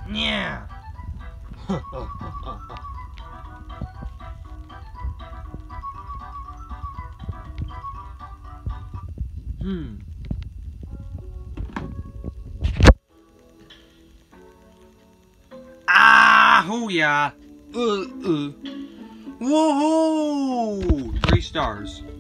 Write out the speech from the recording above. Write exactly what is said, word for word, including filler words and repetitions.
Yeah. Hmm. Ah, oh yeah. Uh, uh. Whoa! Three stars.